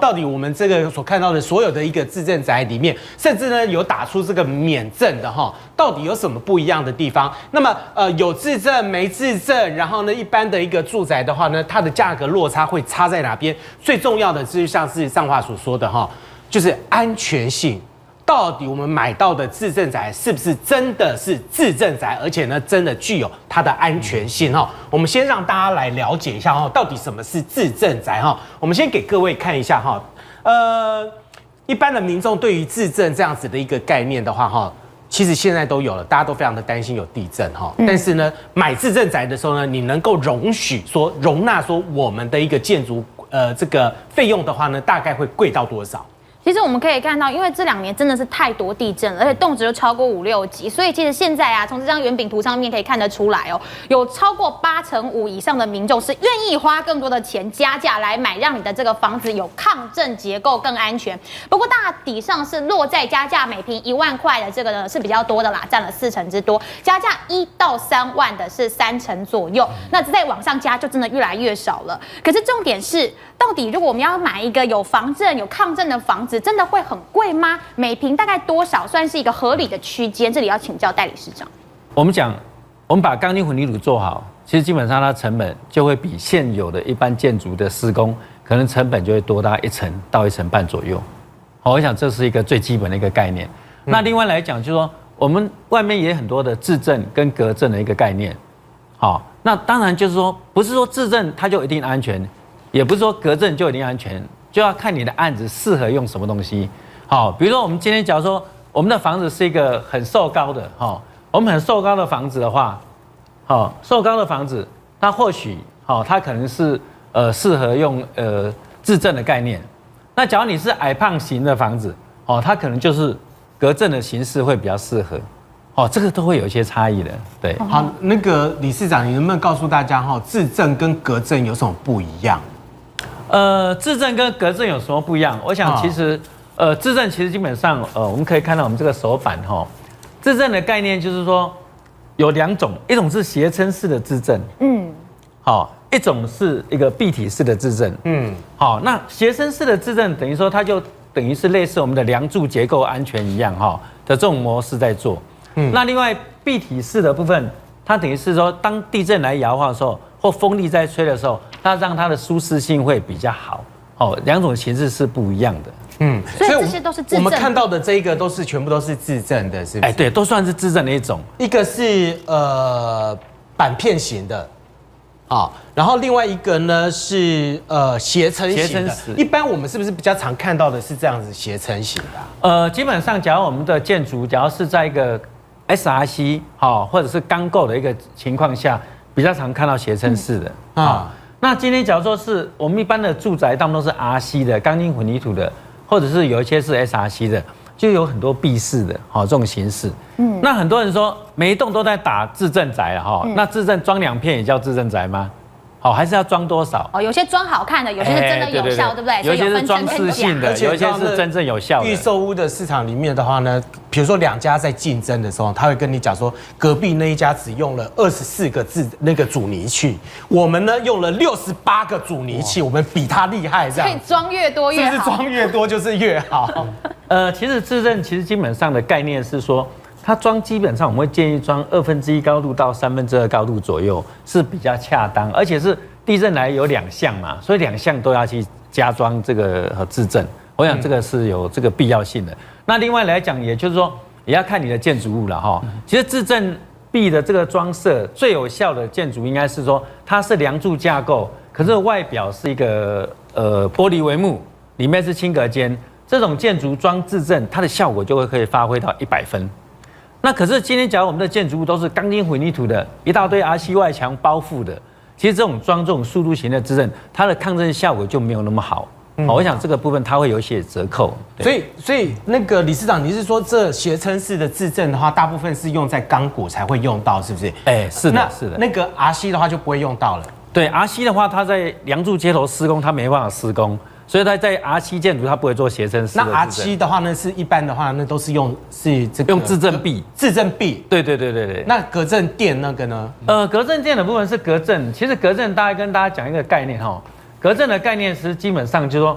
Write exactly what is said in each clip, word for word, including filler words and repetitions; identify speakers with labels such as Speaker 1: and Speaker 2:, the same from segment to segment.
Speaker 1: 到底我们这个所看到的所有的一个自证宅里面，甚至呢有打出这个免证的哈，到底有什么不一样的地方？那么呃有自证没自证，然后呢一般的一个住宅的话呢，它的价格落差会差在哪边？最重要的就是像是上话所说的哈，就是安全性。到底我们买到的自证宅是不是真的是自证宅，而且呢，真的具有它的安全性哈？我们先让大家来了解一下哈，到底什么是自证宅哈？我们先给各位看一下哈，呃，一般的民众对于自证这样子的一个概念的话哈，其实现在都有了，大家都非常的担心有地震哈。但是呢，买自证宅的时候呢，你能够容许说容纳说我们的一个建筑呃这个费用的话呢，大概会贵到多少？
Speaker 2: 其实我们可以看到，因为这两年真的是太多地震了，而且动輒就超过五六级，所以其实现在啊，从这张圆饼图上面可以看得出来哦，有超过八成五以上的民众是愿意花更多的钱加价来买，让你的这个房子有抗震结构更安全。不过大抵上是落在加价每平一万块的这个呢是比较多的啦，占了四成之多，加价一到三万的是三成左右，那再往上加就真的越来越少了。可是重点是，到底如果我们要买一个有防震、有抗震的房子，真的会很贵吗？每平大概多少算是一个合理的区间？这里要请教代理市长。
Speaker 3: 我们讲，我们把钢筋混凝土做好，其实基本上它成本就会比现有的一般建筑的施工，可能成本就会多大一成到一成半左右。好，我想这是一个最基本的一个概念。嗯、那另外来讲，就是说我们外面也有很多的自证跟隔震的一个概念。好，那当然就是说，不是说自证它就一定安全，也不是说隔震就一定安全。就要看你的案子适合用什么东西，好，比如说我们今天假如说我们的房子是一个很受高的，哈，我们很受高的房子的话，好，受高的房子，它或许，好，它可能是呃适合用呃自证的概念。那假如你是矮胖型的房子，哦，它可能就是隔震的形式会比较适合，哦，这个都会有一些差异的，对。
Speaker 1: 好，那个理事长，你能不能告诉大家哈，自证跟隔震有什么不一样？
Speaker 3: 呃，自证跟隔震有什么不一样？我想其实，呃，自证其实基本上，呃，我们可以看到我们这个手板哈，自证的概念就是说有两种，一种是斜撑式的自证，嗯，好，一种是一个壁体式的自证，嗯，好，那斜撑式的自证等于说它就等于是类似我们的梁柱结构安全一样哈的这种模式在做，嗯，那另外壁体式的部分，它等于是说当地震来摇晃的时候，或风力在吹的时候，它让它的舒适性会比较好。哦，两种形式是不一样的。嗯，
Speaker 2: 所以这些都是自证。
Speaker 1: 我们看到的这一个都是全部都是自证的，是不是？
Speaker 3: 哎，对，都算是自证的一种。
Speaker 1: 一个是呃板片型的，啊，然后另外一个呢是呃斜撑型的。一般我们是不是比较常看到的是这样子斜撑型的、啊？呃，
Speaker 3: 基本上，假如我们的建筑，假如是在一个 S R C 好、哦、或者是钢构的一个情况下。比较常看到斜撑式的、嗯、啊，那今天假如说是我们一般的住宅，大部分都是 R C 的钢筋混凝土的，或者是有一些是 S R C 的，就有很多壁式的，好、这种形式。嗯，那很多人说每一栋都在打自证宅了哈，嗯、那自证装两片也叫自证宅吗？好，还是要装多少？
Speaker 2: 哦，有些装好看的，有些是真的有效，欸、对, 对, 对, 对不对？
Speaker 3: 有一些是装饰性的，有一些是真正有效的。
Speaker 1: 预售屋的市场里面的话呢，比如说两家在竞争的时候，他会跟你讲说，隔壁那一家只用了二十四个自那个阻尼器，我们呢用了六十八个阻尼器，我们比他厉害，这样。
Speaker 2: 可以装越多越好。
Speaker 1: 是不是装越多就是越好？
Speaker 3: 呃，其实自证其实基本上的概念是说。它装基本上我们会建议装二分之一高度到三分之二高度左右是比较恰当，而且是地震来有两项嘛，所以两项都要去加装这个自证，我想这个是有这个必要性的。那另外来讲，也就是说也要看你的建筑物了哈。其实自证壁的这个装设最有效的建筑应该是说它是梁柱架构，可是外表是一个呃玻璃帷幕，里面是轻隔间，这种建筑装自证，它的效果就会可以发挥到一百分。那可是今天，假如我们的建筑物都是钢筋混凝土的，一大堆 R C 外墙包覆的，其实这种装这种速度型的自证，它的抗震效果就没有那么好。嗯、我想这个部分它会有一些折扣。
Speaker 1: 所以，所以那个理事长，你是说这斜撑式的自证的话，大部分是用在钢骨才会用到，是不是？
Speaker 3: 哎，是的，是的。
Speaker 1: 那个 R C 的话就不会用到了。
Speaker 3: 对 ，R C 的话，它在梁柱接头施工，它没办法施工。所以它在 R 七建筑，它不会做斜撑式的。
Speaker 1: 那 R 七的话呢，是一般的话，那都是用是这个
Speaker 3: 用自证壁，
Speaker 1: 自证壁。
Speaker 3: 对对对对对。
Speaker 1: 那隔震垫那个呢？
Speaker 3: 呃，隔震垫的部分是隔震。其实隔震大概跟大家讲一个概念哈，隔震的概念是基本上就是说，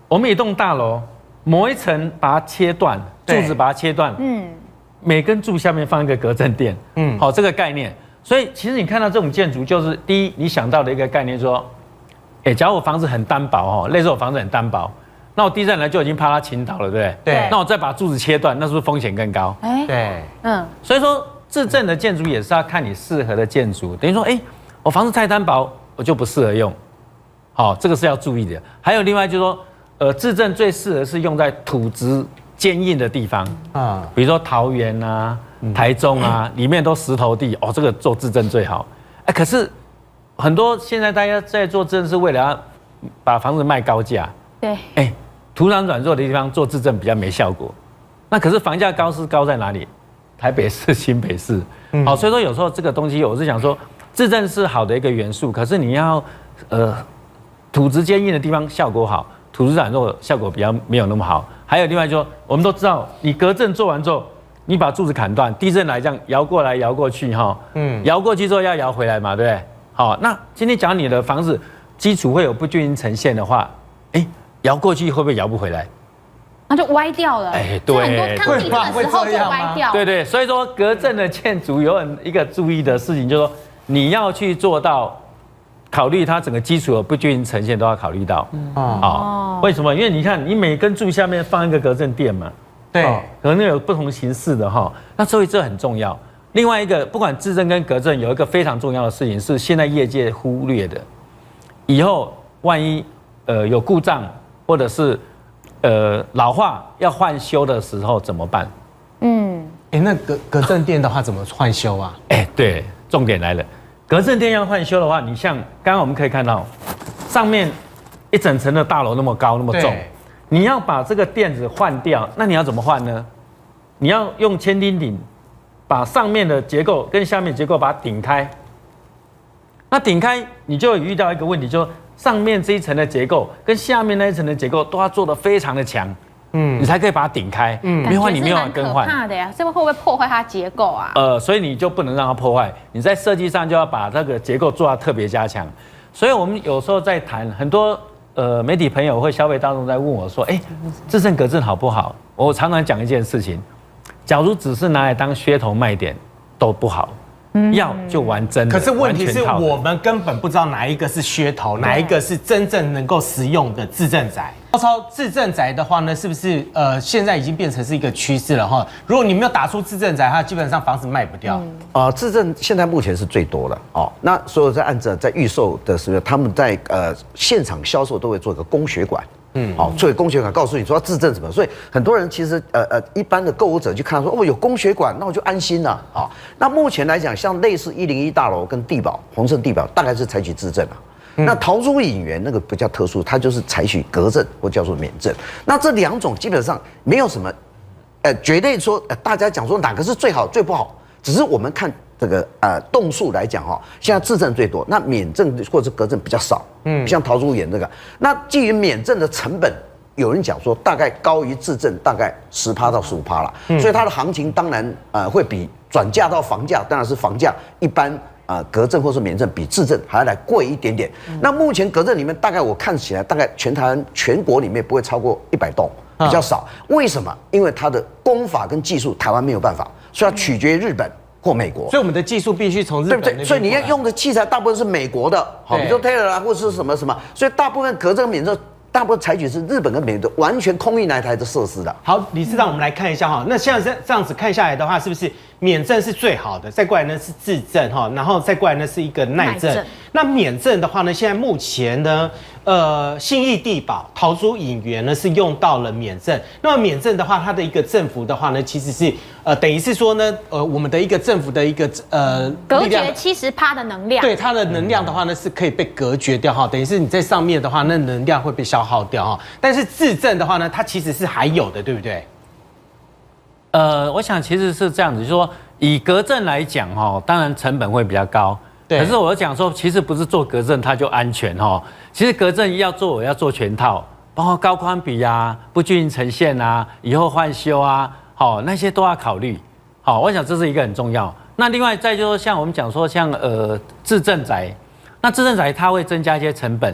Speaker 3: 我们一栋大楼某一层把它切断，柱子把它切断，嗯，每根柱下面放一个隔震垫，嗯，好，这个概念。所以其实你看到这种建筑，就是第一，你想到的一个概念说，哎，假如我房子很单薄哦，类似我房子很单薄，那我地震来就已经怕它倾倒了，对不对？
Speaker 1: 对。
Speaker 3: 那我再把柱子切断，那是不是风险更高？
Speaker 2: 哎，
Speaker 1: 对，
Speaker 2: 嗯。
Speaker 3: 所以说，自震的建筑也是要看你适合的建筑。等于说，哎，我房子太单薄，我就不适合用。好，这个是要注意的。还有另外就是说，呃，自震最适合是用在土质坚硬的地方啊，比如说桃园啊、台中啊，里面都石头地哦，这个做自震最好。哎，可是很多现在大家在做自震是为了要把房子卖高价。
Speaker 2: 对。
Speaker 3: 哎，土壤软弱的地方做自震比较没效果。那可是房价高是高在哪里？台北市、新北市。好，所以说有时候这个东西，我是想说，自震是好的一个元素，可是你要呃土质坚硬的地方效果好，土质软弱效果比较没有那么好。还有另外就说，我们都知道，你隔震做完之后，你把柱子砍断，地震来这样摇过来摇过去哈，嗯，摇过去之后要摇回来嘛，对不对？好，那今天讲你的房子基础会有不均匀呈现的话，哎，摇过去会不会摇不回来？
Speaker 2: 那就歪掉了。哎，
Speaker 3: 对，
Speaker 2: 很多康地震的时候就歪掉。
Speaker 3: 对对，所以说隔震的建筑有很一个注意的事情，就是说你要去做到考虑它整个基础的不均匀呈现都要考虑到。哦，为什么？因为你看，你每根柱下面放一个隔震垫嘛，
Speaker 1: 对，
Speaker 3: 可能有不同形式的哈。那所以这很重要。另外一个，不管自震跟隔震，有一个非常重要的事情是现在业界忽略的，以后万一呃有故障或者是呃，老化要换修的时候怎么办？嗯，
Speaker 1: 哎，那隔隔震垫的话怎么换修啊？
Speaker 3: 哎，对，重点来了，隔震垫要换修的话，你像刚刚我们可以看到，上面一整层的大楼那么高那么重，你要把这个垫子换掉，那你要怎么换呢？你要用千斤顶把上面的结构跟下面结构把它顶开，那顶开你就会遇到一个问题，就是上面这一层的结构跟下面那一层的结构都要做得非常的强，嗯，你才可以把它顶开，嗯，没有话你没有办法更换。
Speaker 2: 可怕的呀，这会不会破坏它结构啊？
Speaker 3: 呃，所以你就不能让它破坏，你在设计上就要把这个结构做到特别加强。所以我们有时候在谈，很多呃媒体朋友或消费大众在问我说，哎，自震隔震好不好？我常常讲一件事情，假如只是拿来当噱头卖点，都不好。要就玩真的，
Speaker 1: 可是问题是我们根本不知道哪一个是噱头，哪一个是真正能够实用的自震宅。超超自震宅的话呢，是不是呃现在已经变成是一个趋势了哈？如果你没有打出自震宅，它基本上房子卖不掉。啊、
Speaker 4: 嗯呃，自震现在目前是最多的哦。那所有在按照在预售的时候，他们在呃现场销售都会做一个供血管。嗯，好，所以供血管告诉你说要自震什么，所以很多人其实呃呃一般的购物者就看到说哦有供血管，那我就安心了啊。那目前来讲，像类似一零一大楼跟地堡、宏盛地堡，大概是采取自震了。嗯、那桃竹影园那个比较特殊，它就是采取隔震或叫做免震。那这两种基本上没有什么，呃，绝对说呃大家讲说哪个是最好最不好，只是我们看。这个呃栋数来讲哈，现在自震最多，那免震或者是隔震比较少。嗯，像桃竹园这个，那基于免震的成本，有人讲说大概高于自震大概十趴到十五趴了，嗯、所以它的行情当然呃会比转嫁到房价，当然是房价一般呃隔震或是免震比自震还要来贵一点点。嗯、那目前隔震里面大概我看起来大概全台湾全国里面不会超过一百栋，比较少。为什么？因为它的工法跟技术台湾没有办法，所以要取决于日本。或美国，
Speaker 1: 所以我们的技术必须从日本，
Speaker 4: 对不对？所以你要用的器材大部分是美国的，好，比如说 Taylor 啊，或者是什么什么，所以大部分隔震免震，大部分采取是日本跟美国完全空运来台的设施的。
Speaker 1: 好，理事长，我们来看一下哈，那现在这样子看下来的话，是不是免震是最好的？再过来呢是自震哈，然后再过来呢是一个耐震。那免震的话呢，现在目前呢，呃，信义地堡、桃竹影园呢是用到了免震。那么免震的话，它的一个振幅的话呢，其实是呃，等于是说呢，呃，我们的一个振幅的一个呃
Speaker 2: 隔绝七十趴的能量。
Speaker 1: 对，它的能量的话呢是可以被隔绝掉哈，等于是你在上面的话，那能量会被消耗掉哈。但是自震的话呢，它其实是还有的，对不对？
Speaker 3: 呃，我想其实是这样子，就是说以隔震来讲哈，当然成本会比较高。可是我讲说，其实不是做隔震它就安全哈。其实隔震要做，我要做全套，包括高宽比啊、不均匀呈现啊、以后换修啊，好那些都要考虑。好，我想这是一个很重要。那另外再就是像我们讲说，像呃自震宅，那自震宅它会增加一些成本。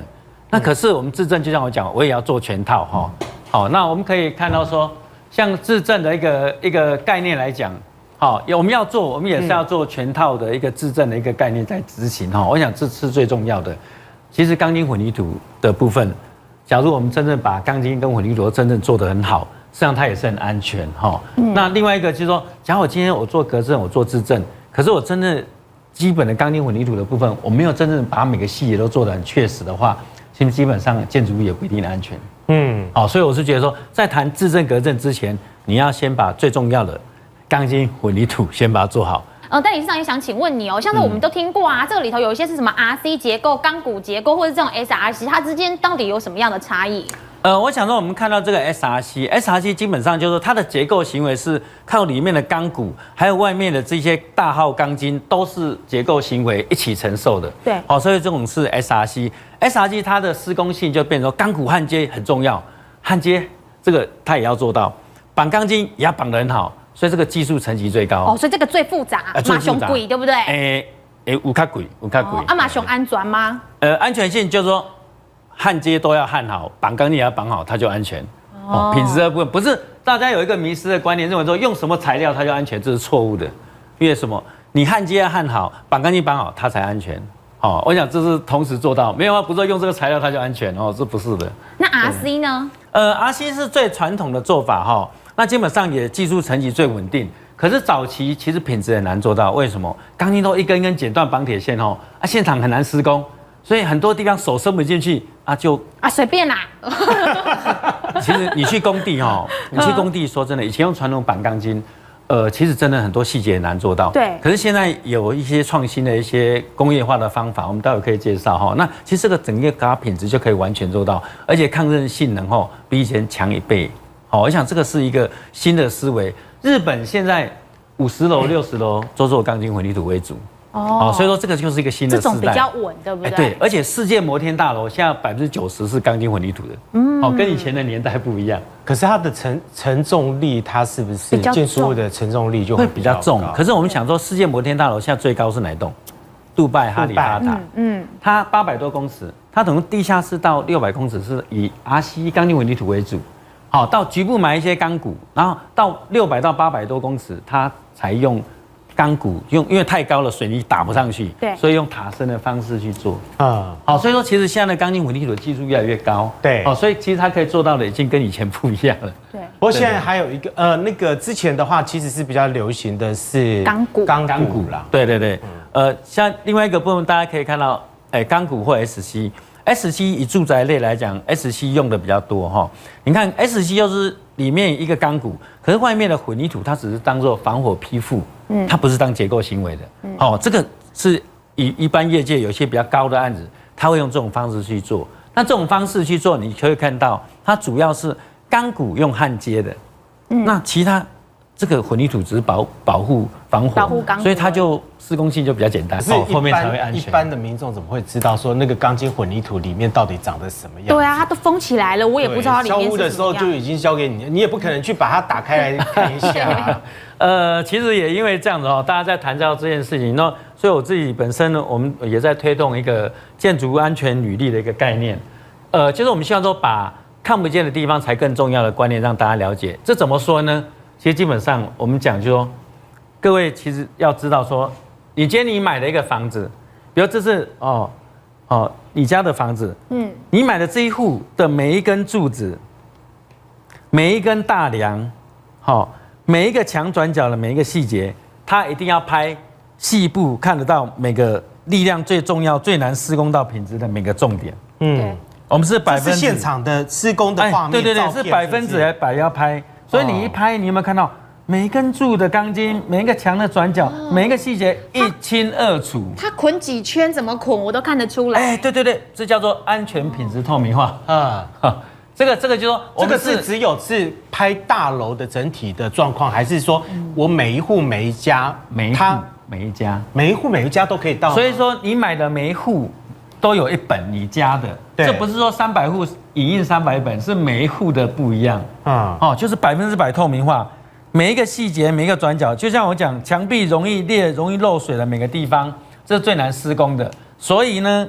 Speaker 3: 那可是我们质证，就像我讲，我也要做全套哈。好，那我们可以看到说，像质证的一个一个概念来讲，好，我们要做，我们也是要做全套的一个质证的一个概念在执行哈。我想这是最重要的。其实钢筋混凝土的部分，假如我们真正把钢筋跟混凝土真正做得很好，实际上它也是很安全哈。那另外一个就是说，假如我今天我做隔震，我做质证，可是我真的基本的钢筋混凝土的部分，我没有真正把每个细节都做得很确实的话，其实基本上建筑物也不一定安全。嗯，好，所以我是觉得说，在谈质证隔震之前，你要先把最重要的钢筋混凝土先把它做好。
Speaker 2: 呃，但理事长也想请问你哦，像是我们都听过啊，这个里头有一些是什么 R C 结构、钢骨结构，或者这种 S R C， 它之间到底有什么样的差异？
Speaker 3: 呃，我想说，我们看到这个 S R C，S R C 基本上就是说它的结构行为是靠里面的钢骨，还有外面的这些大号钢筋，都是结构行为一起承受的。
Speaker 2: 对，
Speaker 3: 好，所以这种是 S R C。S R C 它的施工性就变成说钢骨焊接很重要，焊接这个它也要做到，绑钢筋也要绑得很好，所以这个技术层级最高。
Speaker 2: 哦，所以这个最复杂，马熊贵对不对？
Speaker 3: 诶诶，有较贵，有较贵。
Speaker 2: 啊，马熊安全吗？
Speaker 3: 呃，安全性就是说。焊接都要焊好，绑钢筋也要绑好，它就安全。哦，品质的部分不是大家有一个迷失的观念，认为说用什么材料它就安全，这是错误的。因为什么？你焊接要焊好，绑钢筋绑好，它才安全。哦，我想这是同时做到，没有啊，不是说用这个材料它就安全哦，这不是的。
Speaker 2: 那 R C 呢？
Speaker 3: 呃 ，R C 是最传统的做法哈、哦，那基本上也技术层级最稳定。可是早期其实品质很难做到，为什么？钢筋都一根一根剪断绑铁线哦，啊，现场很难施工。所以很多地方手伸不进去啊，就
Speaker 2: 啊随便啦。
Speaker 3: 其实你去工地哦，你去工地说真的，以前用传统绑钢筋，呃，其实真的很多细节很难做到。
Speaker 2: 对。
Speaker 3: 可是现在有一些创新的一些工业化的方法，我们待会可以介绍哈。那其实这个整个钢品质就可以完全做到，而且抗震性能哈比以前强一倍。好，我想这个是一个新的思维。日本现在五十楼、六十楼都做钢筋混凝土为主。哦，所以说这个就是一个新的时代，
Speaker 2: 这种比较稳，对不对？
Speaker 3: 对，而且世界摩天大楼现在百分之九十是钢筋混凝土的，嗯，哦，跟以前的年代不一样。
Speaker 1: 可是它的承承重力，它是不是建筑物的承重力就
Speaker 3: 会比较重？可是我们想说，世界摩天大楼现在最高是哪一栋？杜拜哈利法塔，嗯，它八百多公尺，它等于地下室到六百公尺是以 R C 钢筋混凝土为主，好，到局部埋一些钢骨，然后到六百到八百多公尺，它才用。钢骨用，因为太高了，水泥打不上去，
Speaker 2: 对，
Speaker 3: 所以用塔身的方式去做。
Speaker 1: 啊，
Speaker 3: 好，所以说其实现在的钢筋混凝土的技术越来越高，
Speaker 1: 对，
Speaker 3: 哦，所以其实它可以做到的已经跟以前不一样了。
Speaker 2: 对，
Speaker 1: 不过现在还有一个呃，那个之前的话其实是比较流行的是
Speaker 2: 钢骨，
Speaker 1: 钢钢骨啦。
Speaker 3: 对对对，呃，像另外一个部分大家可以看到，哎，钢骨或 S C。S C 以住宅类来讲 ，S C 用的比较多哈。你看 S C 就是里面一个钢骨，可是外面的混凝土它只是当做防火批复，嗯，它不是当结构行为的。哦，这个是以一般业界有些比较高的案子，他会用这种方式去做。那这种方式去做，你可以看到它主要是钢骨用焊接的，嗯，那其他。这个混凝土只是保保护防火，
Speaker 2: 保护钢，
Speaker 3: 所以它就施工性就比较简单，
Speaker 1: 哦，后面才会安全。一般的民众怎么会知道说那个钢筋混凝土里面到底长得什么样？
Speaker 2: 对啊，它都封起来了，我也不知道它里面是什么样。
Speaker 1: 交屋的时候就已经交给你，你也不可能去把它打开来看一下、啊。
Speaker 3: 呃，其实也因为这样子哦，大家在谈到这件事情，那所以我自己本身呢，我们也在推动一个建筑安全履历的一个概念。呃，就是我们希望说把看不见的地方才更重要的观念让大家了解。这怎么说呢？其实基本上我们讲就说，各位其实要知道说，你今天你买了一个房子，比如这是哦哦你家的房子，嗯，你买的这一户的每一根柱子，每一根大梁，好、哦，每一个墙转角的每一个细节，它一定要拍细部看得到每个力量最重要、最难施工到品质的每个重点。嗯，我们是百分之
Speaker 1: 现场的施工的画面，
Speaker 3: 对对对，是百分之百要拍。所以你一拍，你有没有看到每一根柱的钢筋，每一个墙的转角，每一个细节一清二楚？
Speaker 2: 它捆几圈，怎么捆，我都看得出来。
Speaker 3: 哎，对对对，这叫做安全品质透明化啊。这个这个就说，
Speaker 1: 这个是只有是拍大楼的整体的状况，还是说我每一户每一家，
Speaker 3: 每一户每一家，
Speaker 1: 每一户每一家都可以到？
Speaker 3: 所以说你买的每一户都有一本你家的，这不是说三百户影印三百本，是每一户的不一样啊。哦，就是百分之百透明化，每一个细节，每一个转角，就像我讲，墙壁容易裂、容易漏水的每个地方，这是最难施工的。所以呢，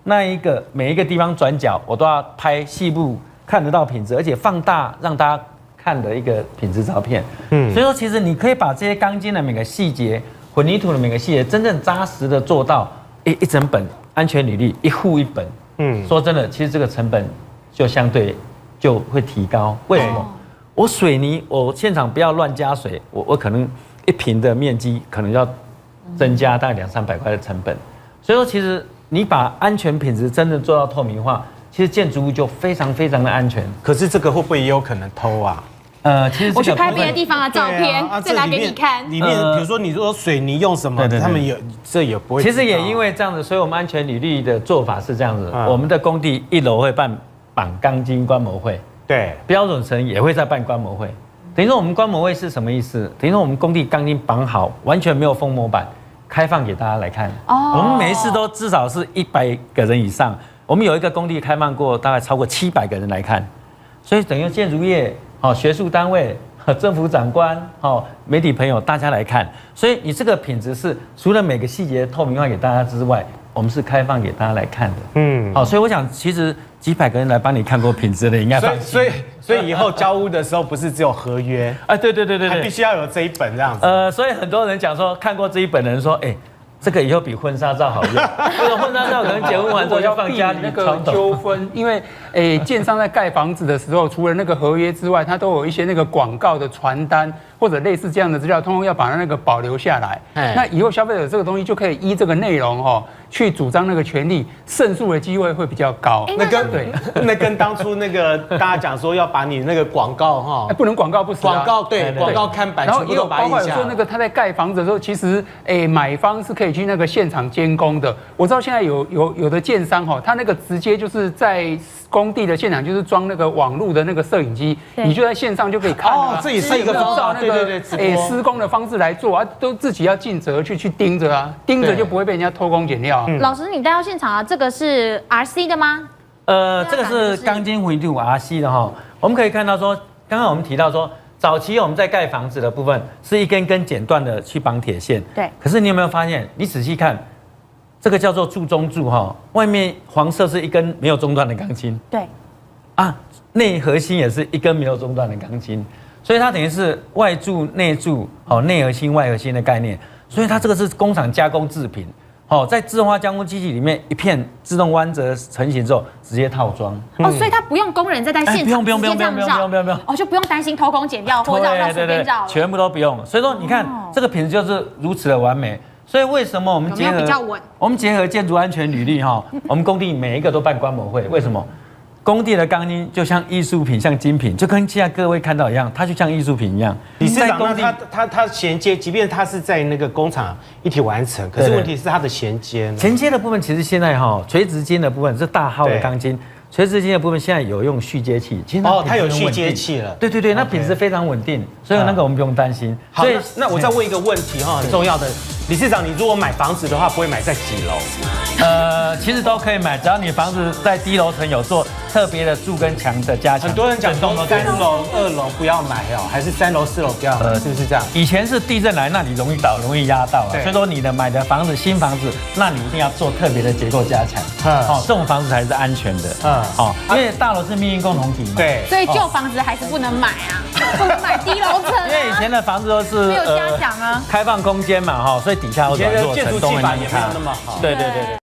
Speaker 3: 那一个每一个地方转角，我都要拍细部看得到品质，而且放大让大家看的一个品质照片。嗯，所以说其实你可以把这些钢筋的每个细节、混凝土的每个细节，真正扎实的做到一一整本安全履历，一户一本。嗯，说真的，其实这个成本就相对就会提高。为什么？我水泥，我现场不要乱加水，我我可能一坪的面积可能要增加大概两三百块的成本。所以说，其实你把安全品质真的做到透明化，其实建筑物就非常非常的安全。
Speaker 1: 可是这个会不会也有可能偷啊？
Speaker 3: 呃，其实
Speaker 2: 我去拍别的地方的照片，再拿给你看。
Speaker 1: 里面比如说你说水泥用什么，他们有这也不会。
Speaker 3: 其实也因为这样子，所以我们安全履历的做法是这样子：我们的工地一楼会办绑钢筋观摩会。
Speaker 1: 对，
Speaker 3: 标准层也会在办观摩会，等于说我们观摩会是什么意思？等于说我们工地钢筋绑好，完全没有封模板，开放给大家来看。哦，我们每一次都至少是一百个人以上。我们有一个工地开放过，大概超过七百个人来看，所以等于建筑业、哦学术单位、政府长官、哦媒体朋友大家来看，所以你这个品质是除了每个细节透明化给大家之外，我们是开放给大家来看的。嗯，好，所以我想其实。几百个人来帮你看过品质的，应该放心。
Speaker 1: 所以，所以以后交屋的时候不是只有合约，
Speaker 3: 啊，对对对对对，
Speaker 1: 还必须要有这一本这样子。
Speaker 3: 呃，所以很多人讲说，看过这一本的人说，哎，这个以后比婚纱照好用。这个婚纱照可能结婚完之后就放家里
Speaker 5: 那个纠纷，因为诶，建商在盖房子的时候，除了那个合约之外，它都有一些那个广告的传单或者类似这样的资料，通通要把它那个保留下来。那以后消费者这个东西就可以依这个内容哦。去主张那个权利，胜诉的机会会比较高。
Speaker 1: 那跟对，那跟当初那个大家讲说要把你那个广告哈，
Speaker 5: 不能广告不实。
Speaker 1: 广告对，广告看板全部都把它印下。
Speaker 5: 包括有说那个他在盖房子的时候，其实诶买方是可以去那个现场监工的。我知道现在有有有的建商哈，他那个直接就是在工地的现场就是装那个网络的那个摄影机，你就在线上就可以看。哦，
Speaker 1: 这也是一个方法。对对对，
Speaker 5: 诶施工的方式来做啊，都自己要尽责去去盯着啊，盯着就不会被人家偷工减料。
Speaker 2: 老师，你带到现场啊？这个是 R C 的吗？
Speaker 3: 呃，这个是钢筋混凝土 R C 的哈。我们可以看到说，刚刚我们提到说，早期我们在盖房子的部分是一根根剪断的去绑铁线。
Speaker 2: 对。
Speaker 3: 可是你有没有发现？你仔细看，这个叫做柱中柱哈，外面黄色是一根没有中断的钢筋。
Speaker 2: 对。
Speaker 3: 啊，内核心也是一根没有中断的钢筋，所以它等于是外柱、内柱，哦，内核心、外核心的概念。所以它这个是工厂加工制品。哦，在自动化加工机器里面，一片自动弯折成型之后，直接套装。
Speaker 2: 哦，所以它不用工人再在现场直接这样照，
Speaker 3: 不用不用不用不用不用不用
Speaker 2: 哦，就不用担心偷工减料或绕绕随便绕，
Speaker 3: 全部都不用。所以说，你看这个品质就是如此的完美。所以为什么我们结合
Speaker 2: 比较稳？
Speaker 3: 我们结合建筑安全履历哈，我们工地每一个都办观摩会，为什么？工地的钢筋就像艺术品，像精品，就跟现在各位看到一样，它就像艺术品一样。
Speaker 1: 理事长，那它它它衔接，即便它是在那个工厂一体完成，可是问题是它的衔接呢？
Speaker 3: 衔接的部分其实现在哈，垂直筋的部分是大号的钢筋，垂直筋的部分现在有用续接器，
Speaker 1: 其实哦，它有续接器了。
Speaker 3: 对对对，那品质非常稳定，所以那个我们不用担心。
Speaker 1: 好，那我再问一个问题哈，很重要的，理事长，你如果买房子的话，不会买在几楼？
Speaker 3: 呃，其实都可以买，只要你房子在低楼层有做特别的柱跟墙的加强。
Speaker 1: 很多人讲说三楼、二楼不要买哦，还是三楼、四楼不要买，是不是这样？
Speaker 3: 以前是地震来那里容易倒、容易压到啊，所以说你的买的房子新房子，那你一定要做特别的结构加强。哦，这种房子才是安全的。嗯，哦，因为大楼是命运共同体嘛。
Speaker 1: 对。
Speaker 2: 所以旧房子还是不能买啊，不能买低楼层。
Speaker 3: 因为以前的房子都是
Speaker 2: 没有加强啊，
Speaker 3: 开放空间嘛哈，所以底下有软弱层都很难看。
Speaker 1: 那么好。
Speaker 3: 对对对对。